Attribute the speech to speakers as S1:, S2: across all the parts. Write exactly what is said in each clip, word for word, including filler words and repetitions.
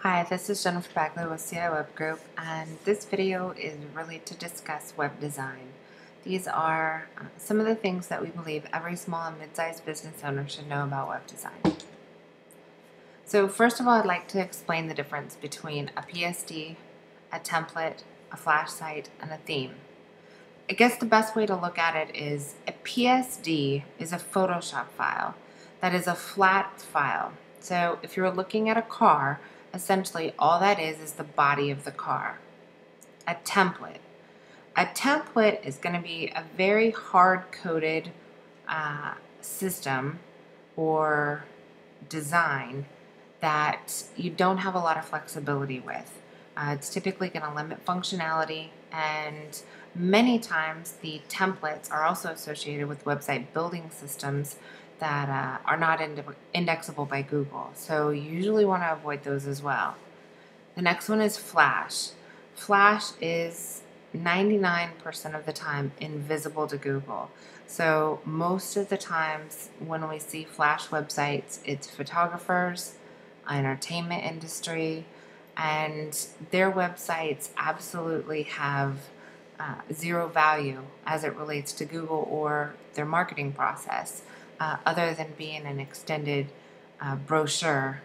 S1: Hi, this is Jennifer Bagley with C I Web Group, and this video is really to discuss web design. These are uh, some of the things that we believe every small and mid-sized business owner should know about web design. So first of all, I'd like to explain the difference between a P S D, a template, a flash site, and a theme. I guess the best way to look at it is a P S D is a Photoshop file. That is a flat file. So if you're looking at a car, essentially all that is is the body of the car. A template. A template is going to be a very hard-coded uh, system or design that you don't have a lot of flexibility with. Uh, it's typically going to limit functionality, and many times the templates are also associated with website building systems that uh, are not ind indexable by Google. So you usually want to avoid those as well. The next one is Flash. Flash is ninety-nine percent of the time invisible to Google. So most of the times when we see Flash websites, it's photographers, entertainment industry, and their websites absolutely have uh, zero value as it relates to Google or their marketing process, uh, other than being an extended uh, brochure.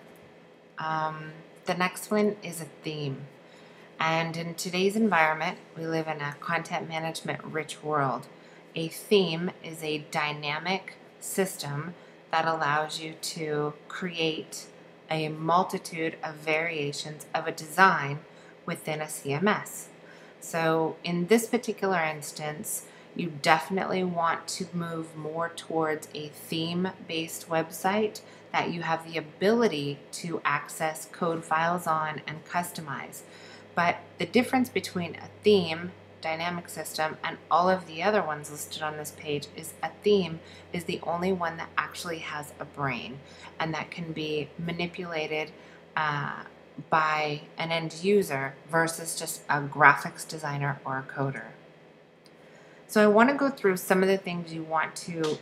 S1: Um, the next one is a theme. And in today's environment, we live in a content management rich world. A theme is a dynamic system that allows you to create a multitude of variations of a design within a C M S. So in this particular instance, you definitely want to move more towards a theme-based website that you have the ability to access code files on and customize. But the difference between a theme, dynamic system, and all of the other ones listed on this page is a theme is the only one that actually has a brain and that can be manipulated uh, by an end user versus just a graphics designer or a coder. So I want to go through some of the things you want to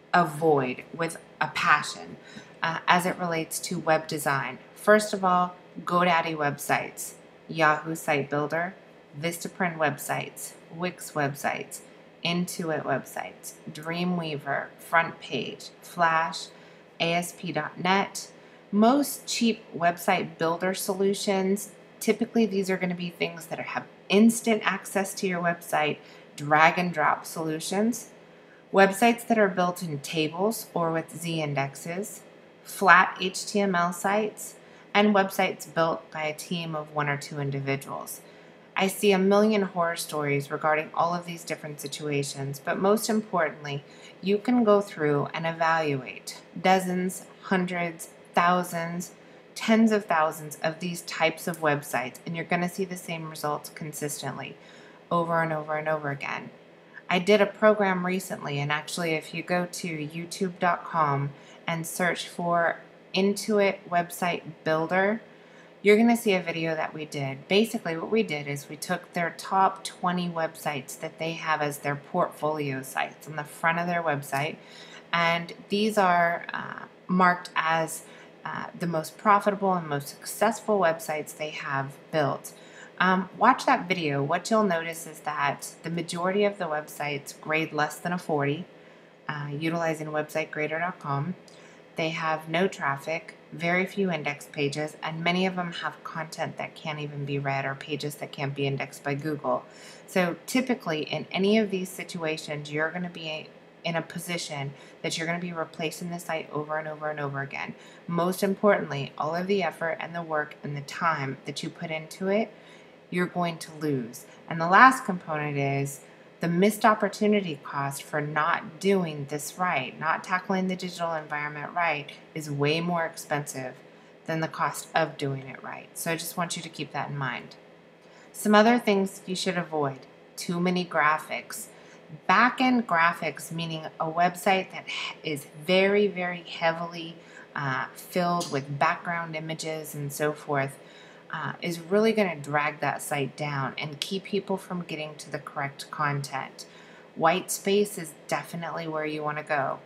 S1: avoid with a passion uh, as it relates to web design. First of all, GoDaddy websites, Yahoo Site Builder, Vistaprint websites, Wix websites, Intuit websites, Dreamweaver, FrontPage, Flash, A S P dot net. Most cheap website builder solutions, typically these are going to be things that have instant access to your website, drag and drop solutions, websites that are built in tables or with z-indexes, flat H T M L sites, and websites built by a team of one or two individuals. I see a million horror stories regarding all of these different situations, but most importantly, you can go through and evaluate dozens, hundreds, thousands, tens of thousands of these types of websites, and you're going to see the same results consistently over and over and over again. I did a program recently, and actually if you go to youtube dot com and search for Intuit Website Builder, you're going to see a video that we did. Basically what we did is we took their top twenty websites that they have as their portfolio sites on the front of their website, and these are uh, marked as uh, the most profitable and most successful websites they have built. Um, watch that video. What you'll notice is that the majority of the websites grade less than a forty, uh, utilizing website grader dot com. They have no traffic, very few index pages, and many of them have content that can't even be read or pages that can't be indexed by Google. So typically in any of these situations, you're going to be in a position that you're going to be replacing the site over and over and over again. Most importantly, all of the effort and the work and the time that you put into it, you're going to lose. And the last component is the missed opportunity cost for not doing this right, not tackling the digital environment right, is way more expensive than the cost of doing it right. So I just want you to keep that in mind. Some other things you should avoid: too many graphics. Back-end graphics, meaning a website that is very, very heavily uh, filled with background images and so forth, uh, is really going to drag that site down and keep people from getting to the correct content. White space is definitely where you want to go.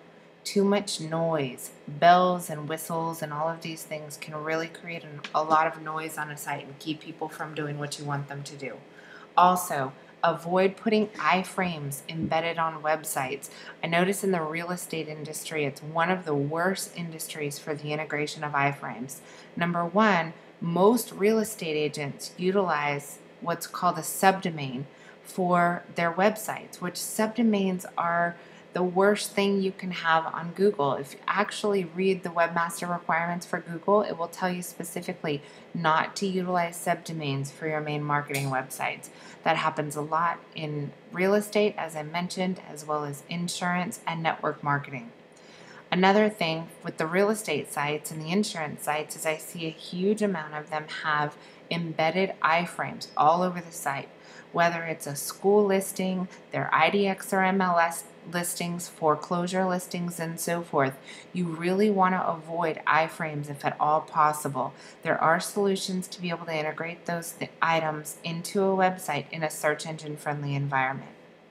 S1: Too much noise, bells and whistles and all of these things can really create an, a lot of noise on a site and keep people from doing what you want them to do. Also, avoid putting iframes embedded on websites. I notice in the real estate industry, it's one of the worst industries for the integration of iframes. Number one, most real estate agents utilize what's called a subdomain for their websites, which subdomains are the worst thing you can have on Google. If you actually read the webmaster requirements for Google, it will tell you specifically not to utilize subdomains for your main marketing websites. That happens a lot in real estate, as I mentioned, as well as insurance and network marketing. Another thing with the real estate sites and the insurance sites is I see a huge amount of them have embedded iframes all over the site. Whether it's a school listing, their I D X or M L S listings, foreclosure listings, and so forth, you really want to avoid iframes if at all possible. There are solutions to be able to integrate those th- items into a website in a search engine friendly environment.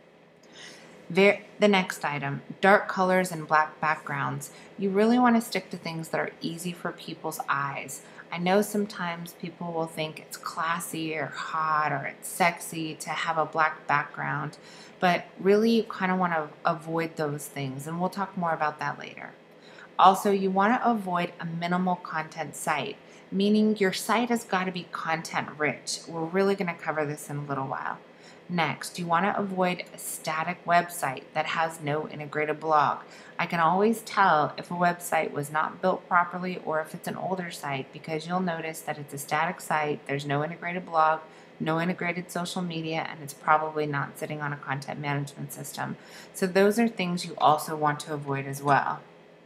S1: Ver- the next item, dark colors and black backgrounds. You really want to stick to things that are easy for people's eyes. I know sometimes people will think it's classy or hot or it's sexy to have a black background, but really you kind of want to avoid those things, and we'll talk more about that later. Also, you want to avoid a minimal content site, meaning your site has got to be content rich. We're really going to cover this in a little while. Next, you want to avoid a static website that has no integrated blog. I can always tell if a website was not built properly or if it's an older site because you'll notice that it's a static site, there's no integrated blog, no integrated social media, and it's probably not sitting on a content management system. So those are things you also want to avoid as well.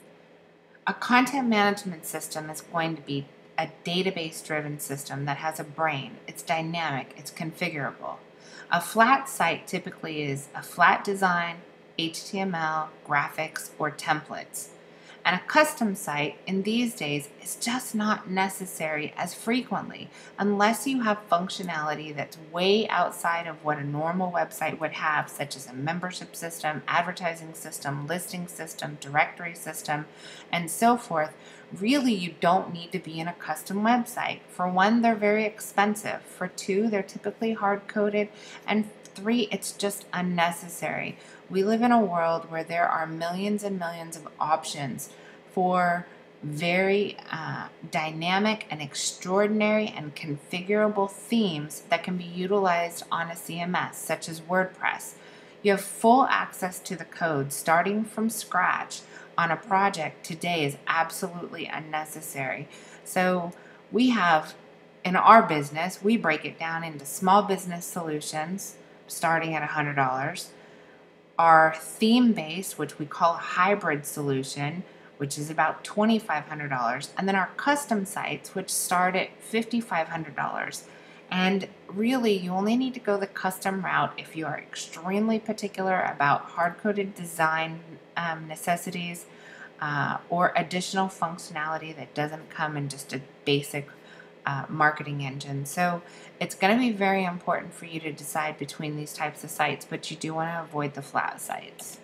S1: A content management system is going to be a database-driven system that has a brain. It's dynamic, it's configurable. A flat site typically is a flat design, H T M L, graphics, or templates. And a custom site in these days is just not necessary as frequently unless you have functionality that's way outside of what a normal website would have, such as a membership system, advertising system, listing system, directory system, and so forth. Really, you don't need to be in a custom website. For one, they're very expensive. For two, they're typically hard-coded. And three, it's just unnecessary. We live in a world where there are millions and millions of options for very uh, dynamic and extraordinary and configurable themes that can be utilized on a C M S, such as WordPress. You have full access to the code starting from scratch on a project today is absolutely unnecessary. So we have, in our business, we break it down into small business solutions starting at one hundred dollars, our theme-based, which we call a hybrid solution, which is about twenty-five hundred dollars, and then our custom sites, which start at five thousand five hundred dollars. And really, you only need to go the custom route if you are extremely particular about hard-coded design um, necessities uh, or additional functionality that doesn't come in just a basic uh, marketing engine. So it's going to be very important for you to decide between these types of sites, but you do want to avoid the flat sites.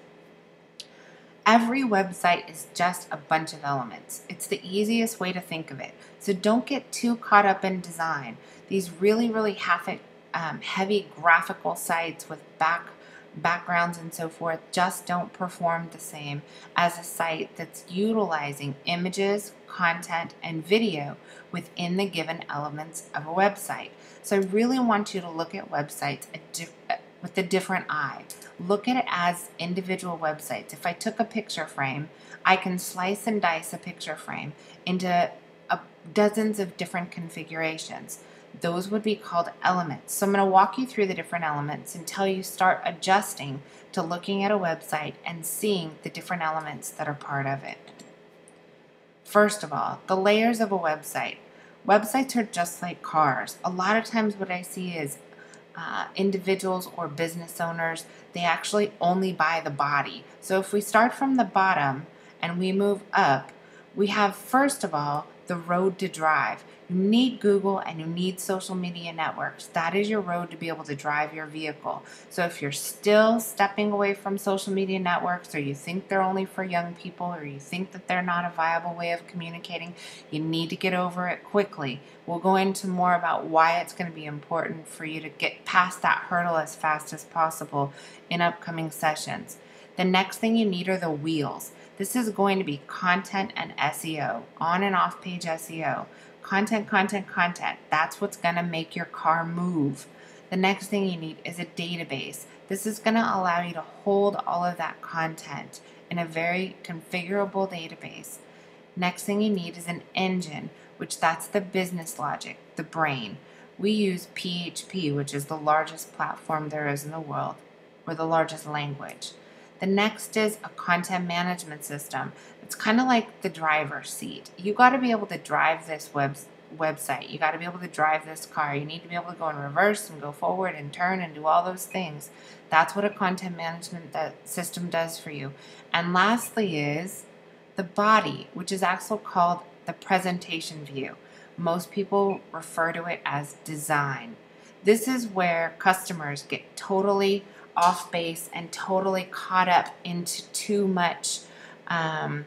S1: Every website is just a bunch of elements. It's the easiest way to think of it. So don't get too caught up in design. These really, really heavy, um, heavy graphical sites with back backgrounds and so forth just don't perform the same as a site that's utilizing images, content, and video within the given elements of a website. So I really want you to look at websites a diff- with a different eye. Look at it as individual websites. If I took a picture frame, I can slice and dice a picture frame into a, dozens of different configurations. Those would be called elements. So I'm going to walk you through the different elements until you start adjusting to looking at a website and seeing the different elements that are part of it. First of all, the layers of a website. Websites are just like cars. A lot of times what I see is uh, individuals or business owners, they actually only buy the body. So if we start from the bottom and we move up, we have, first of all, the road to drive. You need Google and you need social media networks. That is your road to be able to drive your vehicle. So if you're still stepping away from social media networks, or you think they're only for young people, or you think that they're not a viable way of communicating, you need to get over it quickly. We'll go into more about why it's going to be important for you to get past that hurdle as fast as possible in upcoming sessions. The next thing you need are the wheels. This is going to be content and S E O, on and off page S E O. Content, content, content. That's what's going to make your car move. The next thing you need is a database. This is going to allow you to hold all of that content in a very configurable database. Next thing you need is an engine, which that's the business logic, the brain. We use P H P, which is the largest platform there is in the world, or the largest language. The next is a content management system. It's kind of like the driver's seat. You got to be able to drive this web website. You got to be able to drive this car. You need to be able to go in reverse and go forward and turn and do all those things. That's what a content management that system does for you. And lastly is the body, which is also called the presentation view. Most people refer to it as design. This is where customers get totally off base and totally caught up into too much, um,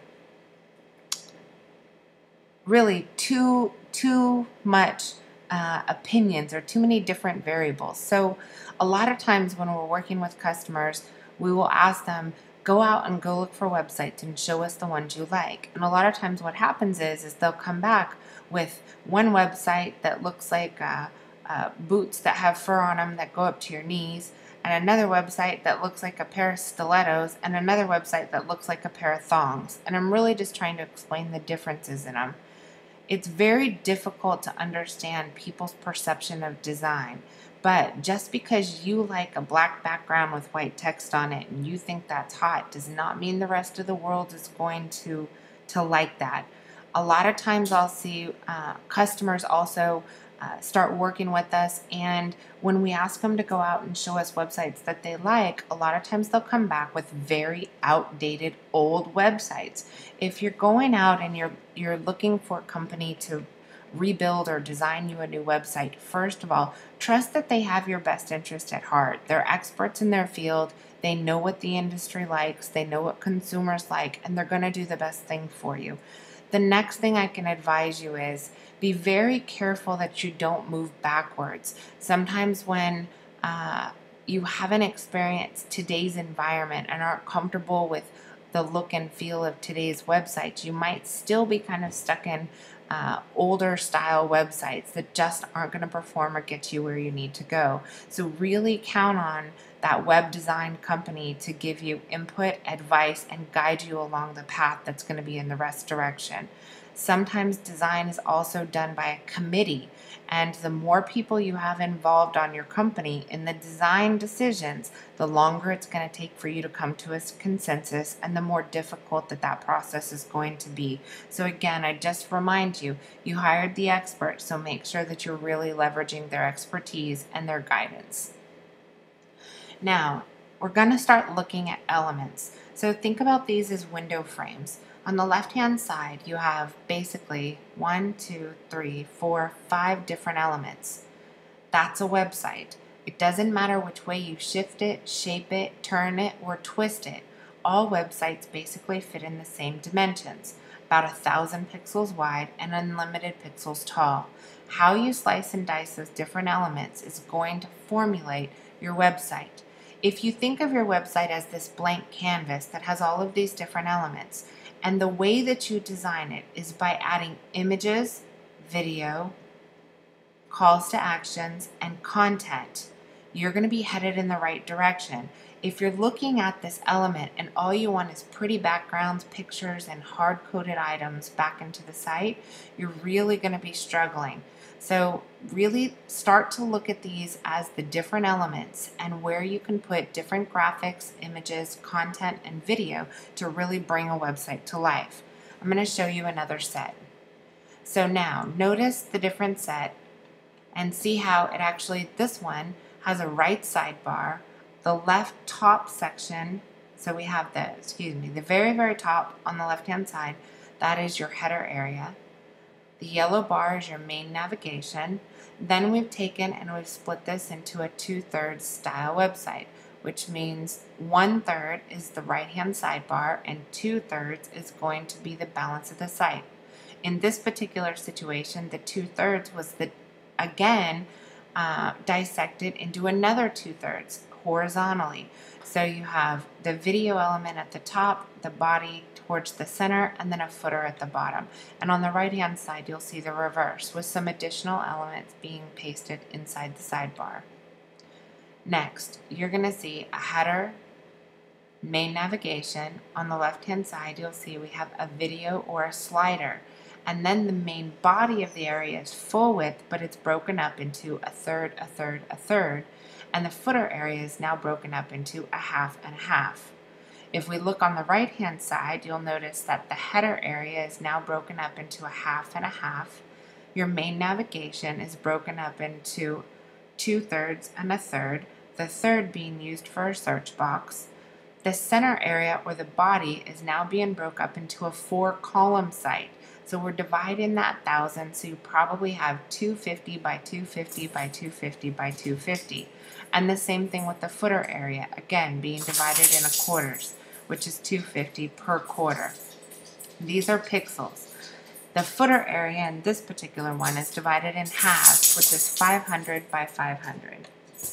S1: really too, too much uh, opinions, or too many different variables. So a lot of times when we're working with customers, we will ask them, go out and go look for websites and show us the ones you like. And a lot of times what happens is, is they'll come back with one website that looks like uh, uh, boots that have fur on them that go up to your knees, and another website that looks like a pair of stilettos, and another website that looks like a pair of thongs. And I'm really just trying to explain the differences in them. It's very difficult to understand people's perception of design. But just because you like a black background with white text on it and you think that's hot does not mean the rest of the world is going to, to like that. A lot of times I'll see uh, customers also Uh, start working with us, and when we ask them to go out and show us websites that they like, a lot of times they'll come back with very outdated old websites. If you're going out and you're you're looking for a company to rebuild or design you a new website, first of all, trust that they have your best interest at heart. They're experts in their field. They know what the industry likes. They know what consumers like, and they're going to do the best thing for you. The next thing I can advise you is be very careful that you don't move backwards. Sometimes when uh, you haven't experienced today's environment and aren't comfortable with the look and feel of today's websites, you might still be kind of stuck in uh, older style websites that just aren't going to perform or get you where you need to go. So really count on that web design company to give you input, advice, and guide you along the path that's going to be in the best direction. Sometimes design is also done by a committee, and the more people you have involved on your company in the design decisions, the longer it's going to take for you to come to a consensus, and the more difficult that that process is going to be. So again, I just remind you, you hired the expert, so make sure that you're really leveraging their expertise and their guidance. Now, we're going to start looking at elements. So think about these as window frames. On the left-hand side, you have basically one, two, three, four, five different elements. That's a website. It doesn't matter which way you shift it, shape it, turn it, or twist it. All websites basically fit in the same dimensions, about a thousand pixels wide and unlimited pixels tall. How you slice and dice those different elements is going to formulate your website. If you think of your website as this blank canvas that has all of these different elements, and the way that you design it is by adding images, video, calls to actions, and content, you're going to be headed in the right direction. If you're looking at this element and all you want is pretty backgrounds, pictures, and hard-coded items back into the site, you're really going to be struggling. So really start to look at these as the different elements and where you can put different graphics, images, content, and video to really bring a website to life. I'm going to show you another set. So now notice the different set and see how it actually, this one has a right sidebar, the left top section, so we have the, excuse me, the very, very top on the left-hand side, that is your header area. The yellow bar is your main navigation. Then we've taken and we've split this into a two-thirds style website, which means one-third is the right-hand sidebar and two-thirds is going to be the balance of the site. In this particular situation, the two-thirds was the, again, uh, dissected into another two-thirds horizontally. So you have the video element at the top, the body towards the center, and then a footer at the bottom. And on the right-hand side, you'll see the reverse with some additional elements being pasted inside the sidebar. Next, you're going to see a header, main navigation. On the left-hand side, you'll see we have a video or a slider. And then the main body of the area is full width, but it's broken up into a third, a third, a third. And the footer area is now broken up into a half and a half. If we look on the right-hand side, you'll notice that the header area is now broken up into a half and a half. Your main navigation is broken up into two-thirds and a third, the third being used for a search box. The center area, or the body, is now being broke up into a four-column site. So we're dividing that thousand, so you probably have two fifty by two fifty by two fifty by two fifty. And the same thing with the footer area, again being divided into quarters, which is two fifty per quarter. These are pixels. The footer area in this particular one is divided in halves, which is five hundred by five hundred.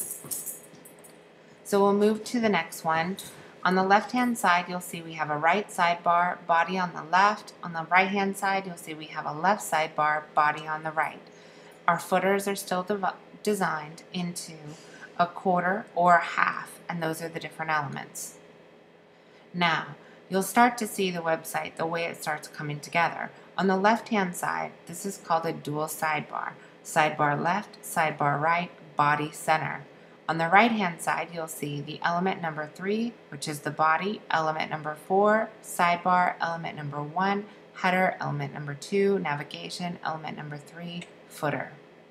S1: So we'll move to the next one. On the left-hand side, you'll see we have a right sidebar, body on the left. On the right-hand side, you'll see we have a left sidebar, body on the right. Our footers are still designed into a quarter or a half, and those are the different elements. Now, you'll start to see the website, the way it starts coming together. On the left-hand side, this is called a dual sidebar. Sidebar left, sidebar right, body center. On the right-hand side, you'll see the element number three, which is the body, element number four, sidebar, element number one, header, element number two, navigation, element number three, footer.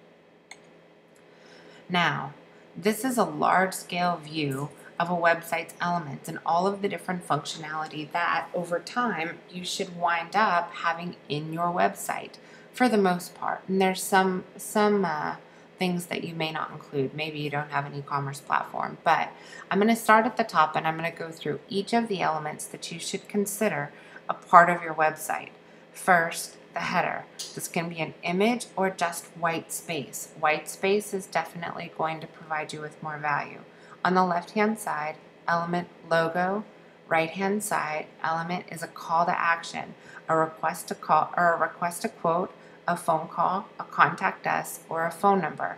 S1: Now, this is a large-scale view of a website's elements and all of the different functionality that, over time, you should wind up having in your website, for the most part. And there's some, some uh, things that you may not include. Maybe you don't have an e-commerce platform, but I'm going to start at the top and I'm going to go through each of the elements that you should consider a part of your website. First, the header. This can be an image or just white space. White space is definitely going to provide you with more value. On the left-hand side, element logo. Right-hand side, element is a call to action, a request to call or a request to quote, a phone call, a contact us, or a phone number.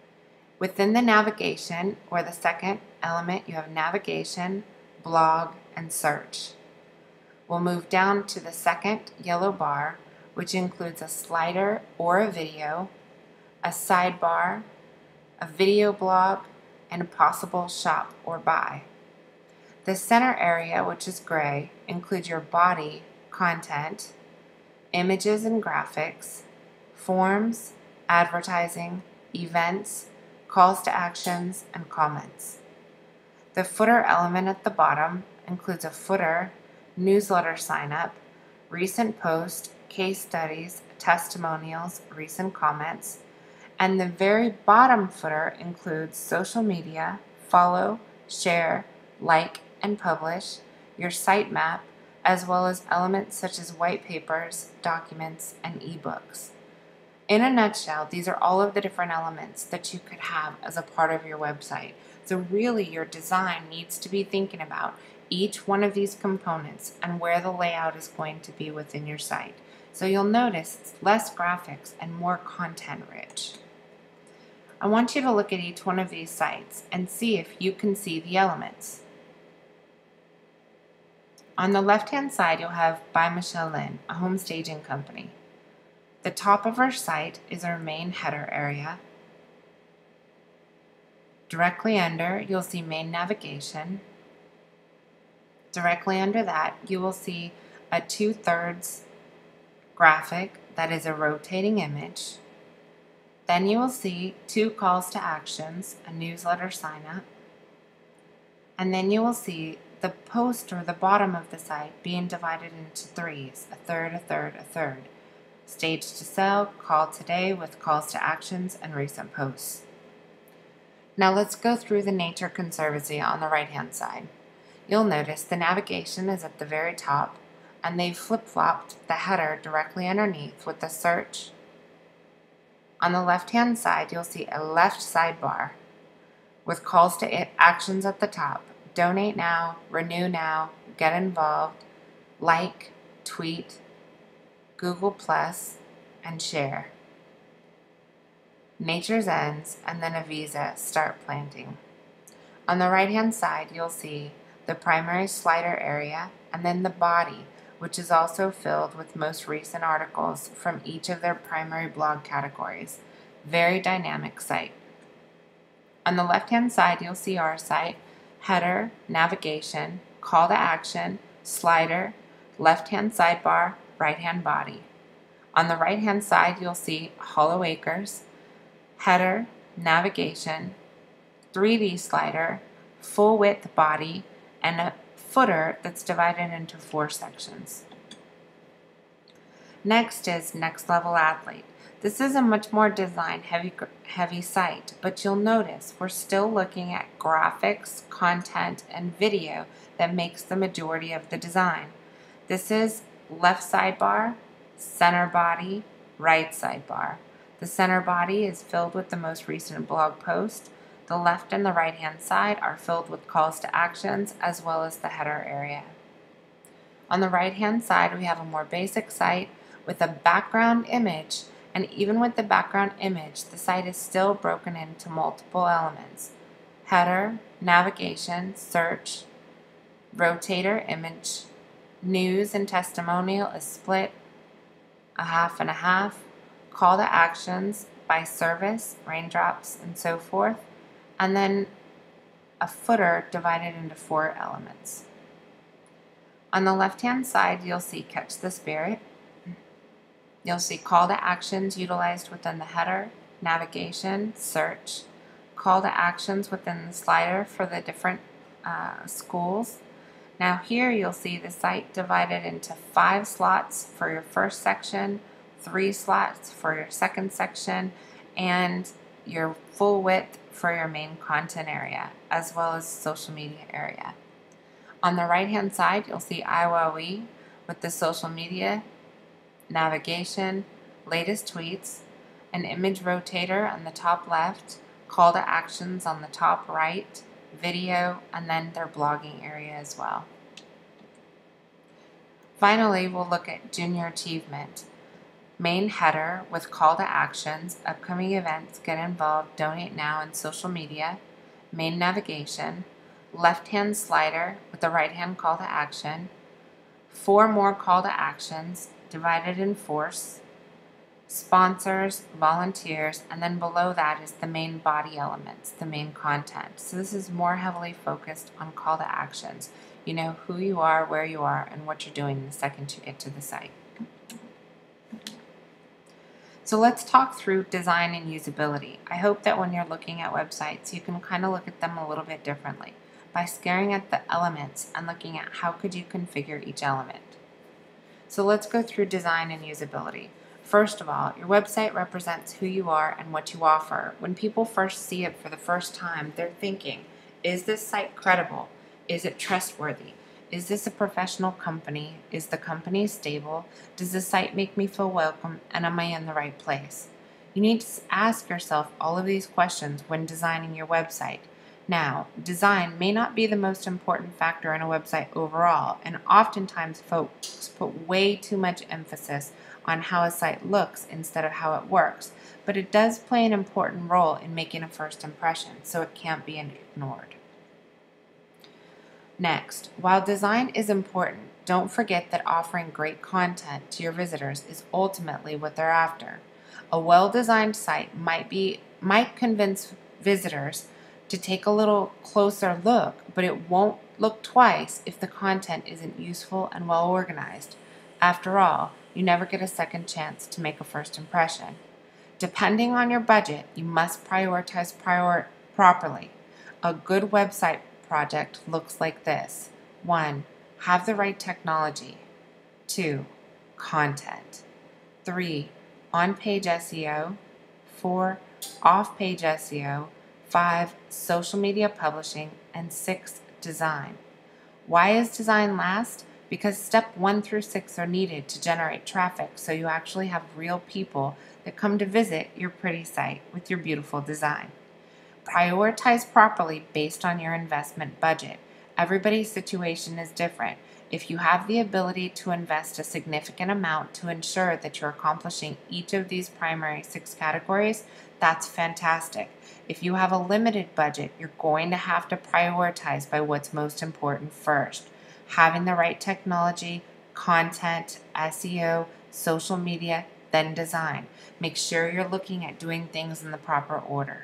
S1: Within the navigation, or the second element, you have navigation, blog, and search. We'll move down to the second yellow bar, which includes a slider or a video, a sidebar, a video blog, and a possible shop or buy. The center area, which is gray, includes your body, content, images and graphics, forms, advertising, events, calls to actions, and comments. The footer element at the bottom includes a footer, newsletter sign up, recent post, case studies, testimonials, recent comments, and the very bottom footer includes social media, follow, share, like, and publish, your sitemap, as well as elements such as white papers, documents, and ebooks. In a nutshell, these are all of the different elements that you could have as a part of your website. So really, your design needs to be thinking about each one of these components and where the layout is going to be within your site. So you'll notice it's less graphics and more content rich. I want you to look at each one of these sites and see if you can see the elements. On the left-hand side, you'll have By Michelle Lynn, a home staging company. The top of our site is our main header area. Directly under, you'll see main navigation. Directly under that, you will see a two-thirds graphic that is a rotating image. Then you will see two calls to actions, a newsletter sign up. And then you will see the post or the bottom of the site being divided into threes, a third, a third, a third. Stage to sell, call today with calls to actions and recent posts. Now let's go through the Nature Conservancy on the right hand side. You'll notice the navigation is at the very top, and they've flip-flopped the header directly underneath with the search. On the left-hand side, you'll see a left sidebar with calls to actions at the top. Donate now, renew now, get involved, like, tweet, Google Plus, and share. Nature's Ends, and then a visa, start planting. On the right-hand side, you'll see the primary slider area, and then the body, which is also filled with most recent articles from each of their primary blog categories. Very dynamic site. On the left-hand side, you'll see our site, header, navigation, call to action, slider, left-hand sidebar, right-hand body. On the right-hand side, you'll see Hollow Acres, header, navigation, three D slider, full width body, and a footer that's divided into four sections. Next is Next Level Athlete. This is a much more design heavy, heavy site, but you'll notice we're still looking at graphics, content, and video that makes the majority of the design. This is left sidebar, center body, right sidebar. The center body is filled with the most recent blog post. The left and the right hand side are filled with calls to actions as well as the header area. On the right hand side, we have a more basic site with a background image, and even with the background image, the site is still broken into multiple elements. Header, navigation, search, rotator image, news and testimonial is split a half and a half, call to actions by service, raindrops, and so forth, and then a footer divided into four elements. On the left-hand side, you'll see Catch the Spirit. You'll see call to actions utilized within the header, navigation, search, call to actions within the slider for the different uh, schools. Now here you'll see the site divided into five slots for your first section, three slots for your second section, and your full width for your main content area, as well as social media area. On the right hand side, you'll see I W O W with the social media, navigation, latest tweets, an image rotator on the top left, call to actions on the top right, video, and then their blogging area as well. Finally, we'll look at Junior Achievement. Main header with call to actions, upcoming events, get involved, donate now, and social media. Main navigation, left-hand slider with the right-hand call to action. Four more call to actions divided in force. Sponsors, volunteers, and then below that is the main body elements, the main content. So this is more heavily focused on call to actions. You know who you are, where you are, and what you're doing the second you get to the site. So let's talk through design and usability. I hope that when you're looking at websites, you can kind of look at them a little bit differently by staring at the elements and looking at how could you configure each element. So let's go through design and usability. First of all, your website represents who you are and what you offer. When people first see it for the first time, they're thinking, is this site credible? Is it trustworthy? Is this a professional company? Is the company stable? Does the site make me feel welcome? And am I in the right place? You need to ask yourself all of these questions when designing your website. Now, design may not be the most important factor in a website overall, and oftentimes folks put way too much emphasis on how a site looks instead of how it works, but it does play an important role in making a first impression, so it can't be ignored. Next, while design is important, don't forget that offering great content to your visitors is ultimately what they're after. A well-designed site might be might convince visitors to take a little closer look, but it won't look twice if the content isn't useful and well organized. After all, you never get a second chance to make a first impression. Depending on your budget, you must prioritize prior properly. A good website project looks like this. One, have the right technology. Two, content. three, on-page S E O, four, off-page S E O, five, social media publishing, and six, design. Why is design last? Because step one through six are needed to generate traffic so you actually have real people that come to visit your pretty site with your beautiful design. Prioritize properly based on your investment budget. Everybody's situation is different. If you have the ability to invest a significant amount to ensure that you're accomplishing each of these primary six categories, that's fantastic. If you have a limited budget, you're going to have to prioritize by what's most important first. Having the right technology, content, S E O, social media, then design. Make sure you're looking at doing things in the proper order.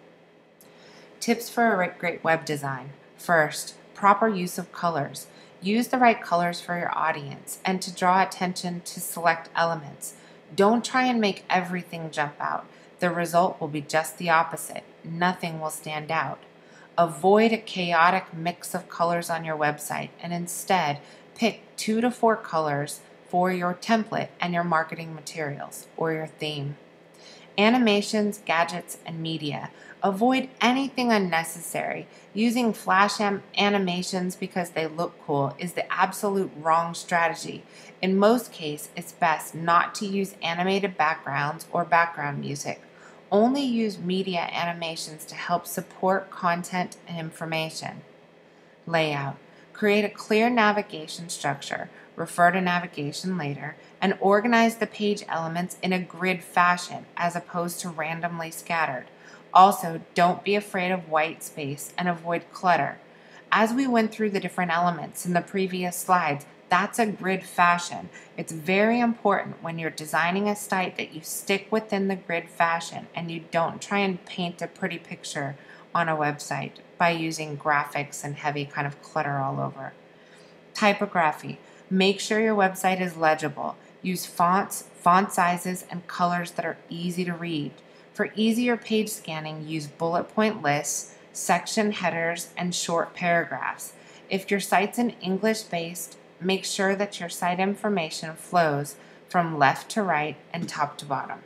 S1: Tips for a great web design. First, proper use of colors. Use the right colors for your audience and to draw attention to select elements. Don't try and make everything jump out. The result will be just the opposite. Nothing will stand out. Avoid a chaotic mix of colors on your website and instead pick two to four colors for your template and your marketing materials or your theme. Animations, gadgets, and media. Avoid anything unnecessary. Using flash am- animations because they look cool is the absolute wrong strategy. In most cases, it's best not to use animated backgrounds or background music. Only use media animations to help support content and information. Layout. Create a clear navigation structure, refer to navigation later, and organize the page elements in a grid fashion as opposed to randomly scattered. Also, don't be afraid of white space and avoid clutter. As we went through the different elements in the previous slides, that's a grid fashion. It's very important when you're designing a site that you stick within the grid fashion and you don't try and paint a pretty picture on a website by using graphics and heavy kind of clutter all over. Typography. Make sure your website is legible. Use fonts, font sizes, and colors that are easy to read. For easier page scanning, use bullet point lists, section headers, and short paragraphs. If your site's an English-based, make sure that your site information flows from left to right and top to bottom.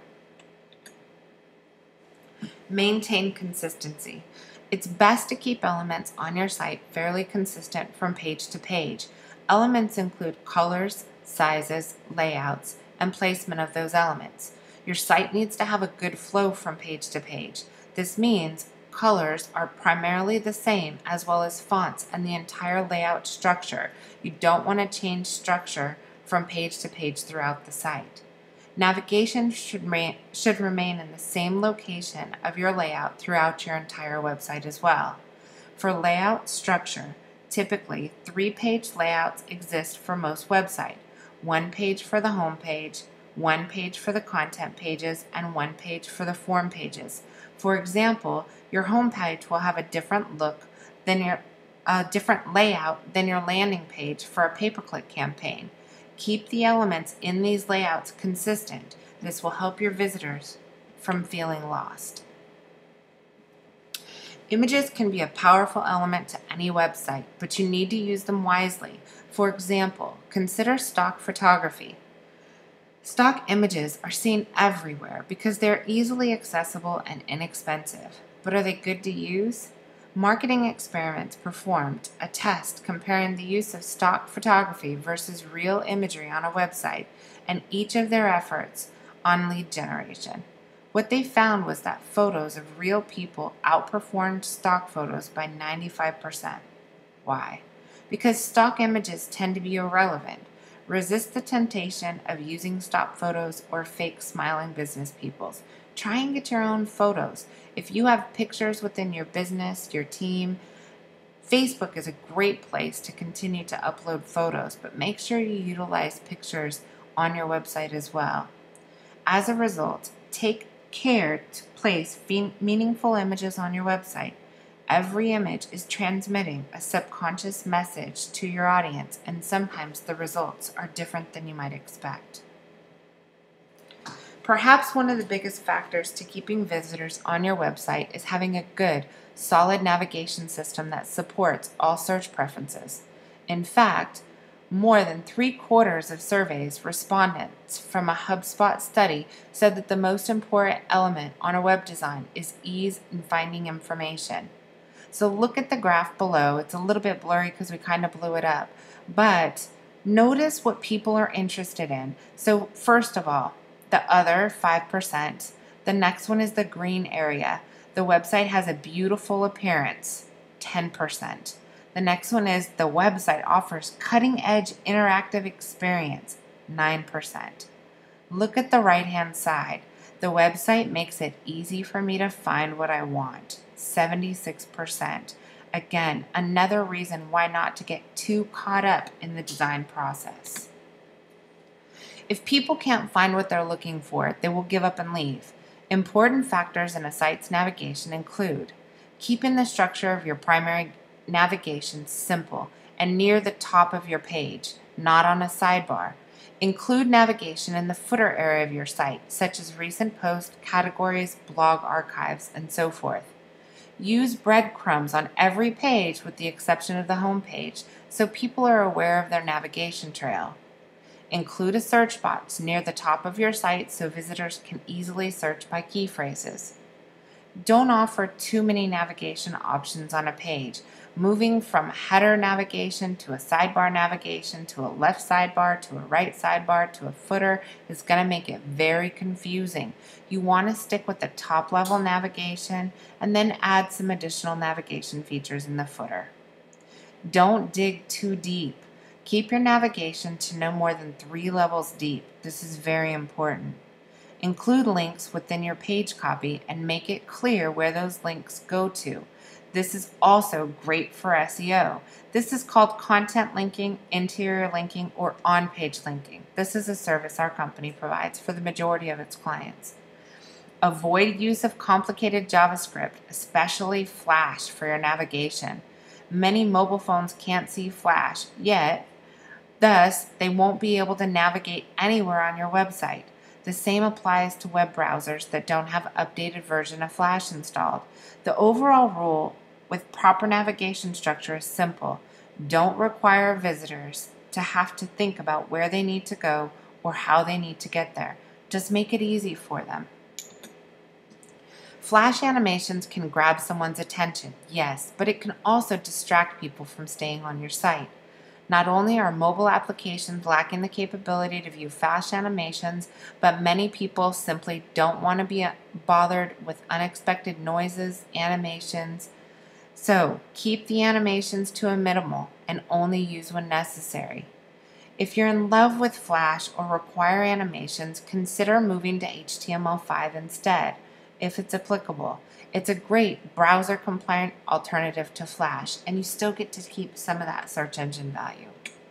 S1: Maintain consistency. It's best to keep elements on your site fairly consistent from page to page. Elements include colors, sizes, layouts, and placement of those elements. Your site needs to have a good flow from page to page. This means colors are primarily the same as well as fonts and the entire layout structure. You don't want to change structure from page to page throughout the site. Navigation should, re- should remain in the same location of your layout throughout your entire website as well. For layout structure, typically three-page layouts exist for most websites. One page for the home page, one page for the content pages, and one page for the form pages. For example, your home page will have a different look than your a different layout than your landing page for a pay-per-click campaign. Keep the elements in these layouts consistent. This will help your visitors from feeling lost. Images can be a powerful element to any website, but you need to use them wisely. For example, consider stock photography. Stock images are seen everywhere because they're easily accessible and inexpensive. But are they good to use? Marketing experiments performed a test comparing the use of stock photography versus real imagery on a website and each of their efforts on lead generation. What they found was that photos of real people outperformed stock photos by ninety-five percent. Why? Because stock images tend to be irrelevant. Resist the temptation of using stock photos or fake smiling business peoples. Try and get your own photos. If you have pictures within your business, your team, Facebook is a great place to continue to upload photos, but make sure you utilize pictures on your website as well. As a result, take care to place meaningful images on your website. Every image is transmitting a subconscious message to your audience, and sometimes the results are different than you might expect. Perhaps one of the biggest factors to keeping visitors on your website is having a good, solid navigation system that supports all search preferences. In fact, More than three quarters of surveys respondents from a HubSpot study said that the most important element on a web design is ease in finding information. So look at the graph below. It's a little bit blurry because we kind of blew it up, but notice what people are interested in. So first of all, the other five percent. The next one is the green area. The website has a beautiful appearance, ten percent. The next one is the website offers cutting-edge interactive experience, nine percent. Look at the right-hand side. The website makes it easy for me to find what I want, seventy-six percent. Again, another reason why not to get too caught up in the design process. If people can't find what they're looking for, they will give up and leave. Important factors in a site's navigation include keeping the structure of your primary navigation simple and near the top of your page, not on a sidebar. Include navigation in the footer area of your site, such as recent posts, categories, blog archives, and so forth. Use breadcrumbs on every page with the exception of the home page, so people are aware of their navigation trail. Include a search box near the top of your site so visitors can easily search by key phrases. Don't offer too many navigation options on a page. Moving from header navigation to a sidebar navigation to a left sidebar to a right sidebar to a footer is going to make it very confusing. You want to stick with the top level navigation and then add some additional navigation features in the footer. Don't dig too deep. Keep your navigation to no more than three levels deep. This is very important. Include links within your page copy and make it clear where those links go to. This is also great for S E O. This is called content linking, interior linking, or on-page linking. This is a service our company provides for the majority of its clients. Avoid use of complicated JavaScript, especially Flash, for your navigation. Many mobile phones can't see Flash yet, thus they won't be able to navigate anywhere on your website. The same applies to web browsers that don't have an updated version of Flash installed. The overall rule with proper navigation structure is simple. Don't require visitors to have to think about where they need to go or how they need to get there. Just make it easy for them. Flash animations can grab someone's attention, yes, but it can also distract people from staying on your site. Not only are mobile applications lacking the capability to view flash animations, but many people simply don't want to be bothered with unexpected noises, animations. So keep the animations to a minimal and only use when necessary. If you're in love with Flash or require animations, consider moving to H T M L five instead, if it's applicable. It's a great browser-compliant alternative to Flash, and you still get to keep some of that search engine value.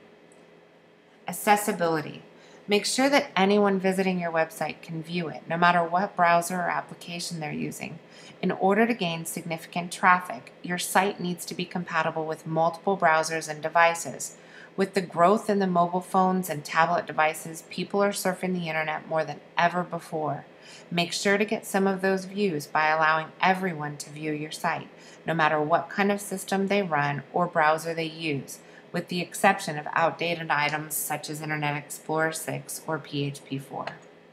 S1: Accessibility. Make sure that anyone visiting your website can view it, no matter what browser or application they're using. In order to gain significant traffic, your site needs to be compatible with multiple browsers and devices. With the growth in the mobile phones and tablet devices, people are surfing the internet more than ever before. Make sure to get some of those views by allowing everyone to view your site, no matter what kind of system they run or browser they use, with the exception of outdated items such as Internet Explorer six or P H P four.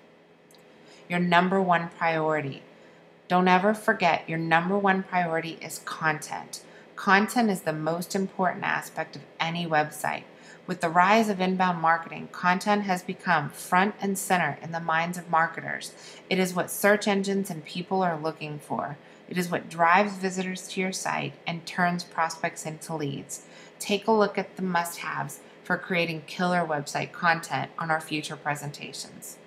S1: Your number one priority. Don't ever forget your number one priority is content. Content is the most important aspect of any website. With the rise of inbound marketing, content has become front and center in the minds of marketers. It is what search engines and people are looking for. It is what drives visitors to your site and turns prospects into leads. Take a look at the must-haves for creating killer website content on our future presentations.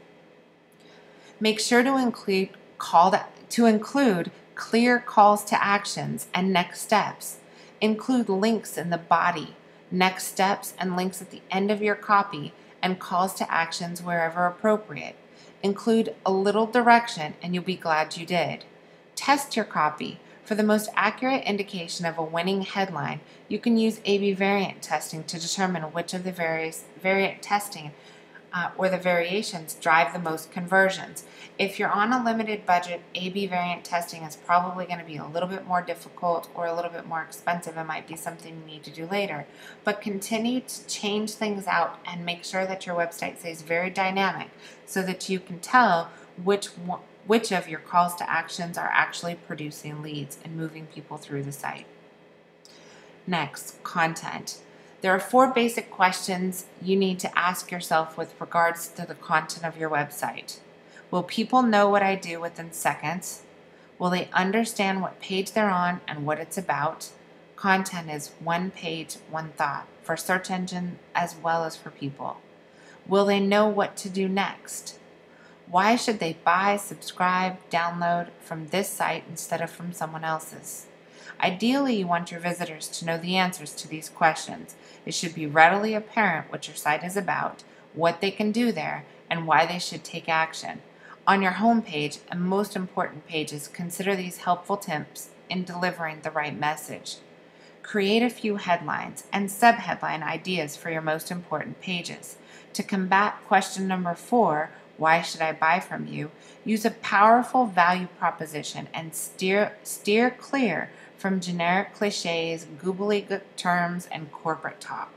S1: Make sure to include call to, to include clear calls to actions and next steps. Include links in the body, next steps, and links at the end of your copy, and calls to actions wherever appropriate. Include a little direction and you'll be glad you did. Test your copy. For the most accurate indication of a winning headline, you can use A B variant testing to determine which of the various variant testing uh, or the variations drive the most conversions. If you're on a limited budget, A B variant testing is probably going to be a little bit more difficult or a little bit more expensive. It might be something you need to do later. But continue to change things out and make sure that your website stays very dynamic so that you can tell which one, which of your calls to actions are actually producing leads and moving people through the site. Next, content. There are four basic questions you need to ask yourself with regards to the content of your website. Will people know what I do within seconds? Will they understand what page they're on and what it's about? Content is one page, one thought, for search engine as well as for people. Will they know what to do next? Why should they buy, subscribe, download from this site instead of from someone else's? Ideally, you want your visitors to know the answers to these questions. It should be readily apparent what your site is about, what they can do there, and why they should take action. On your home page and most important pages, consider these helpful tips in delivering the right message. Create a few headlines and subheadline ideas for your most important pages. To combat question number four, why should I buy from you? Use a powerful value proposition and steer, steer clear from generic cliches, gobbledygook terms, and corporate talk.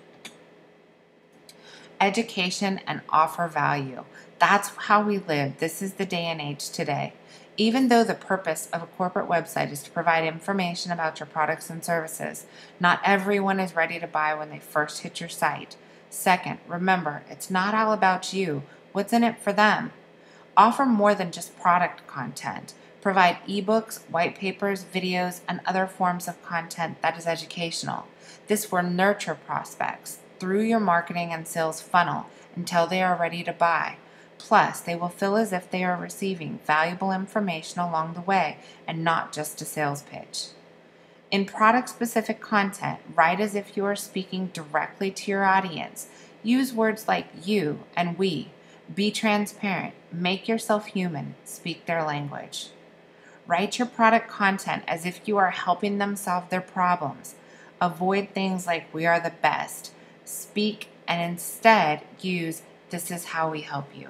S1: Education and offer value. That's how we live. This is the day and age today. Even though the purpose of a corporate website is to provide information about your products and services, not everyone is ready to buy when they first hit your site. Second, remember, it's not all about you. What's in it for them? Offer more than just product content. Provide ebooks, white papers, videos, and other forms of content that is educational. This will nurture prospects through your marketing and sales funnel until they are ready to buy. Plus, they will feel as if they are receiving valuable information along the way and not just a sales pitch. In product-specific content, write as if you are speaking directly to your audience. Use words like you and we. Be transparent. Make yourself human. Speak their language. Write your product content as if you are helping them solve their problems. Avoid things like we are the best. Speak and instead use this is how we help you.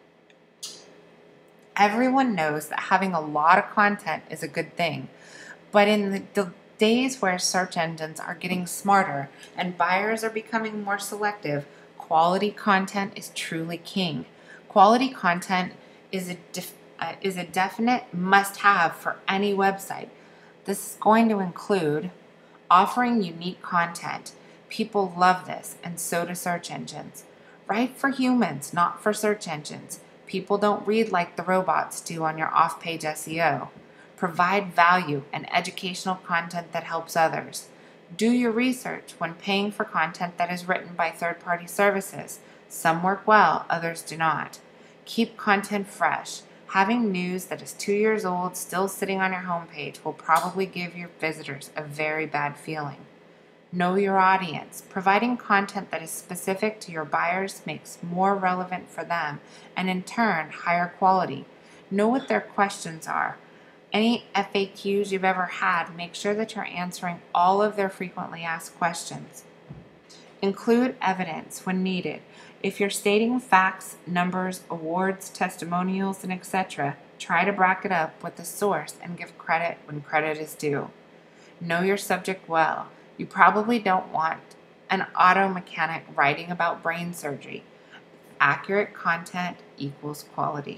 S1: Everyone knows that having a lot of content is a good thing, but in the, the days where search engines are getting smarter and buyers are becoming more selective, quality content is truly king. Quality content is a def- uh, is a definite must-have for any website. This is going to include offering unique content. People love this, and so do search engines. Write for humans, not for search engines. People don't read like the robots do on your off-page S E O. Provide value and educational content that helps others. Do your research when paying for content that is written by third-party services. Some work well, others do not. Keep content fresh. Having news that is two years old still sitting on your homepage will probably give your visitors a very bad feeling. Know your audience. Providing content that is specific to your buyers makes more relevant for them and in turn higher quality. Know what their questions are. Any F A Qs you've ever had, make sure that you're answering all of their frequently asked questions. Include evidence when needed. If you're stating facts, numbers, awards, testimonials, and et cetera, try to back it up with the source and give credit when credit is due. Know your subject well. You probably don't want an auto mechanic writing about brain surgery. Accurate content equals quality.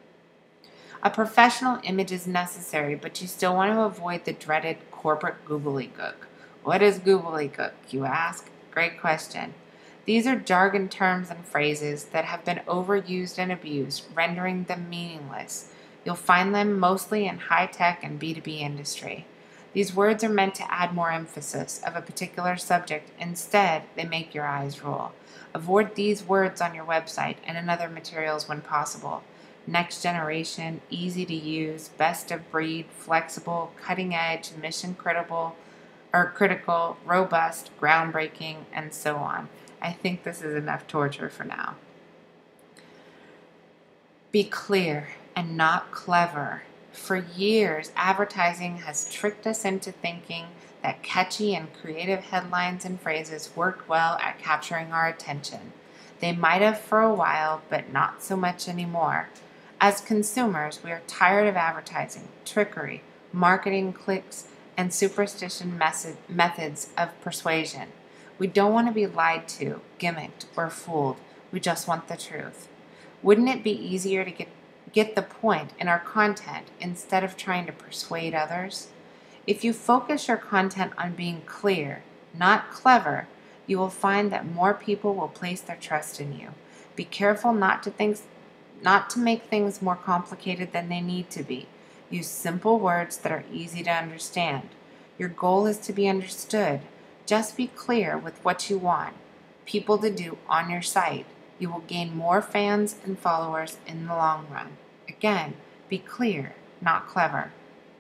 S1: A professional image is necessary, but you still want to avoid the dreaded corporate gobbledygook. What is gobbledygook, you ask? Great question. These are jargon terms and phrases that have been overused and abused, rendering them meaningless. You'll find them mostly in high-tech and B two B industry. These words are meant to add more emphasis of a particular subject. Instead, they make your eyes roll. Avoid these words on your website and in other materials when possible. Next generation, easy to use, best of breed, flexible, cutting edge, mission critical, or critical, robust, groundbreaking, and so on. I think this is enough torture for now. Be clear and not clever. For years, advertising has tricked us into thinking that catchy and creative headlines and phrases worked well at capturing our attention. They might have for a while, but not so much anymore. As consumers, we are tired of advertising, trickery, marketing clicks, and superstition method, methods of persuasion. We don't want to be lied to, gimmicked, or fooled. We just want the truth. Wouldn't it be easier to get, get the point in our content instead of trying to persuade others? If you focus your content on being clear, not clever, you will find that more people will place their trust in you. Be careful not to think, not to make things more complicated than they need to be. Use simple words that are easy to understand. Your goal is to be understood. Just be clear with what you want people to do on your site. You will gain more fans and followers in the long run. Again, be clear, not clever.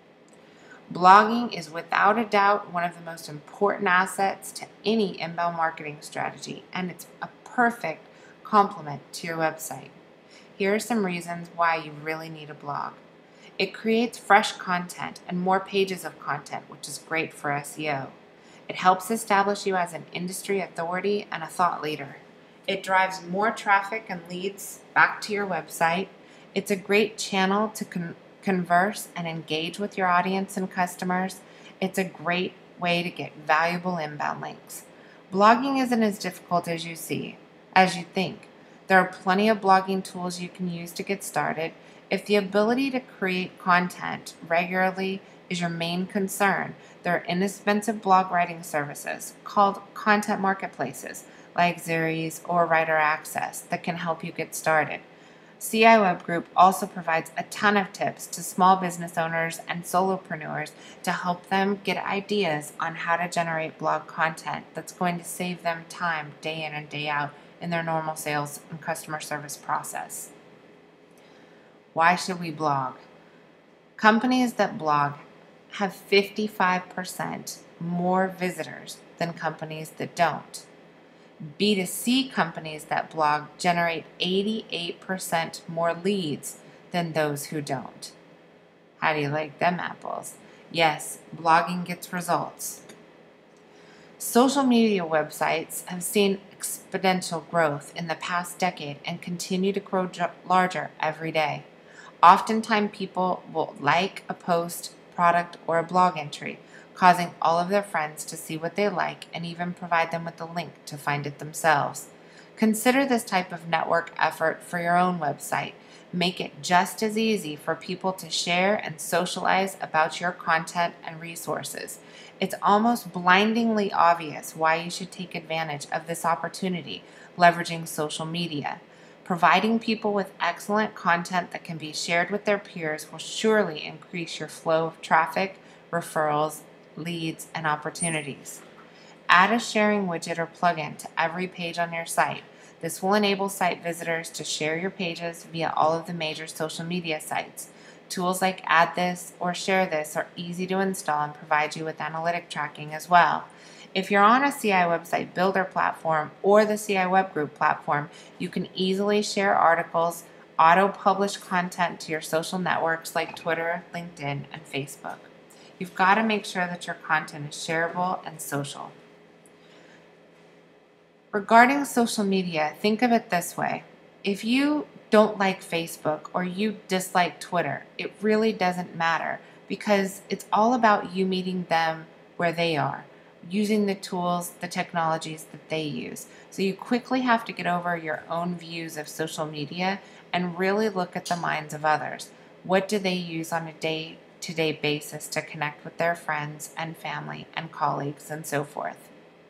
S1: Blogging is without a doubt one of the most important assets to any inbound marketing strategy, and it's a perfect complement to your website. Here are some reasons why you really need a blog. It creates fresh content and more pages of content, which is great for S E O. It helps establish you as an industry authority and a thought leader. It drives more traffic and leads back to your website. It's a great channel to con- converse and engage with your audience and customers. It's a great way to get valuable inbound links. Blogging isn't as difficult as you see, as you think. There are plenty of blogging tools you can use to get started. If the ability to create content regularly is your main concern, there are inexpensive blog writing services called content marketplaces like Xeris or Writer Access that can help you get started. C I Web Group also provides a ton of tips to small business owners and solopreneurs to help them get ideas on how to generate blog content that's going to save them time day in and day out in their normal sales and customer service process. Why should we blog? Companies that blog have fifty-five percent more visitors than companies that don't. B two C companies that blog generate eighty-eight percent more leads than those who don't. How do you like them apples? Yes, blogging gets results. Social media websites have seen exponential growth in the past decade and continue to grow larger every day. Oftentimes people will like a post, product, or a blog entry, causing all of their friends to see what they like and even provide them with a link to find it themselves. Consider this type of network effort for your own website. Make it just as easy for people to share and socialize about your content and resources. It's almost blindingly obvious why you should take advantage of this opportunity, leveraging social media. Providing people with excellent content that can be shared with their peers will surely increase your flow of traffic, referrals, leads, and opportunities. Add a sharing widget or plugin to every page on your site. This will enable site visitors to share your pages via all of the major social media sites. Tools like Add This or Share This are easy to install and provide you with analytic tracking as well. If you're on a C I website builder platform or the C I Web Group platform, you can easily share articles, auto-publish content to your social networks like Twitter, LinkedIn, and Facebook. You've got to make sure that your content is shareable and social. Regarding social media, think of it this way. If you don't like Facebook or you dislike Twitter, it really doesn't matter because it's all about you meeting them where they are, using the tools, the technologies that they use. So you quickly have to get over your own views of social media and really look at the minds of others. What do they use on a day-to-day basis to connect with their friends and family and colleagues and so forth?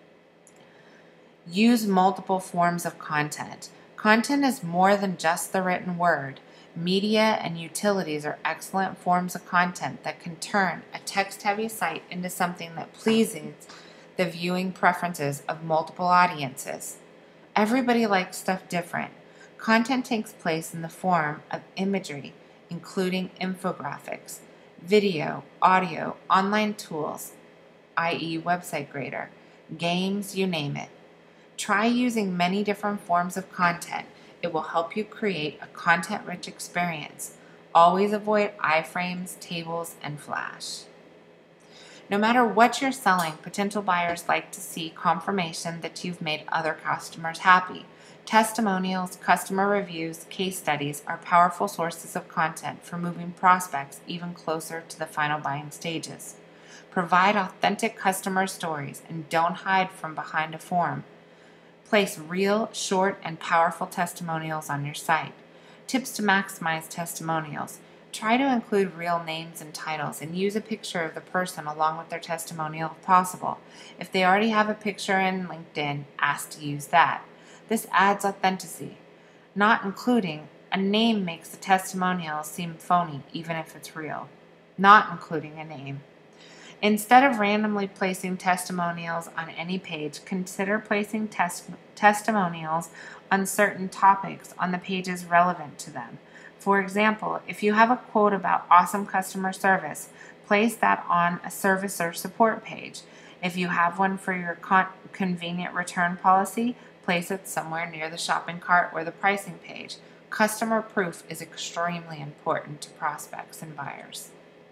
S1: Use multiple forms of content. Content is more than just the written word. Media and utilities are excellent forms of content that can turn a text-heavy site into something that pleases the viewing preferences of multiple audiences. Everybody likes stuff different. Content takes place in the form of imagery, including infographics, video, audio, online tools, that is website grader, games, you name it. Try using many different forms of content. It will help you create a content-rich experience. Always avoid iframes, tables, and Flash. No matter what you're selling, potential buyers like to see confirmation that you've made other customers happy. Testimonials, customer reviews, case studies are powerful sources of content for moving prospects even closer to the final buying stages. Provide authentic customer stories and don't hide from behind a form. Place real, short, and powerful testimonials on your site. Tips to maximize testimonials. Try to include real names and titles and use a picture of the person along with their testimonial if possible. If they already have a picture in LinkedIn, ask to use that. This adds authenticity. Not including a name makes the testimonial seem phony even if it's real. Not including a name. Instead of randomly placing testimonials on any page, consider placing tes- testimonials on certain topics on the pages relevant to them. For example, if you have a quote about awesome customer service, place that on a service or support page. If you have one for your con- convenient return policy, place it somewhere near the shopping cart or the pricing page. Customer proof is extremely important to prospects and buyers.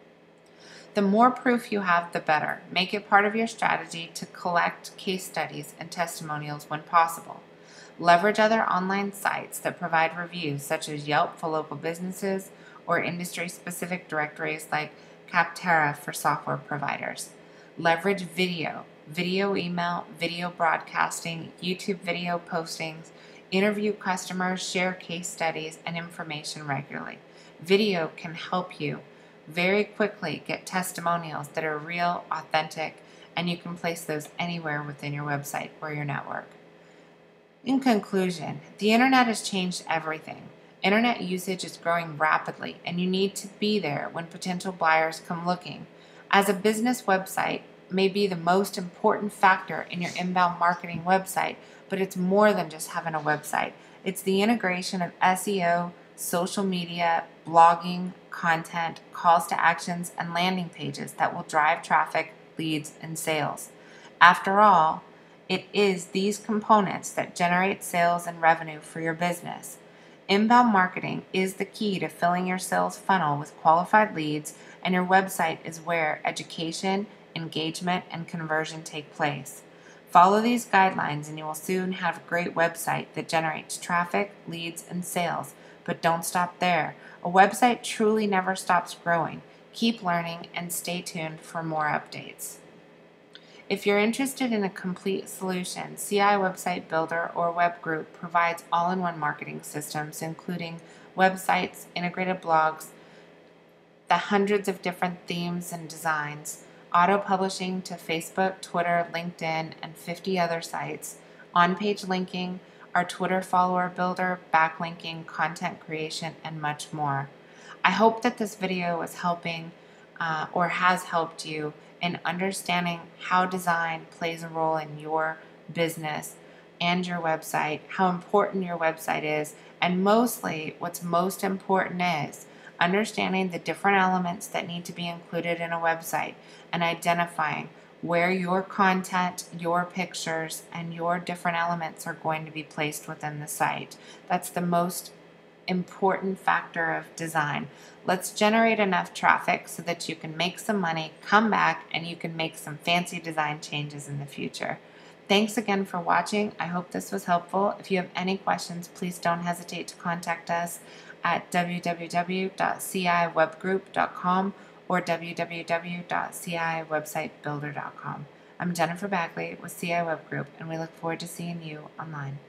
S1: The more proof you have, the better. Make it part of your strategy to collect case studies and testimonials when possible. Leverage other online sites that provide reviews, such as Yelp for local businesses or industry-specific directories like Capterra for software providers. Leverage video, video email, video broadcasting, YouTube video postings, interview customers, share case studies and information regularly. Video can help you very quickly get testimonials that are real, authentic, and you can place those anywhere within your website or your network. In conclusion, the internet has changed everything. Internet usage is growing rapidly, and you need to be there when potential buyers come looking. As a business website may be the most important factor in your inbound marketing website, but it's more than just having a website. It's the integration of S E O, social media, blogging, content, calls to actions, and landing pages that will drive traffic, leads, and sales. After all, it is these components that generate sales and revenue for your business. Inbound marketing is the key to filling your sales funnel with qualified leads, and your website is where education, engagement, and conversion take place. Follow these guidelines and you will soon have a great website that generates traffic, leads, and sales. But don't stop there. A website truly never stops growing. Keep learning and stay tuned for more updates. If you're interested in a complete solution, C I Website Builder or Web Group provides all-in-one marketing systems, including websites, integrated blogs, the hundreds of different themes and designs, auto-publishing to Facebook, Twitter, LinkedIn, and fifty other sites, on-page linking, our Twitter follower builder, backlinking, content creation, and much more. I hope that this video was helping uh, or has helped you in understanding how design plays a role in your business and your website, how important your website is, and mostly what's most important is understanding the different elements that need to be included in a website and identifying where your content, your pictures, and your different elements are going to be placed within the site. That's the most important factor of design. Let's generate enough traffic so that you can make some money, come back, and you can make some fancy design changes in the future. Thanks again for watching. I hope this was helpful. If you have any questions, please don't hesitate to contact us at w w w dot c i web group dot com or w w w dot c i website builder dot com. I'm Jennifer Bagley with C I Web Group, and we look forward to seeing you online.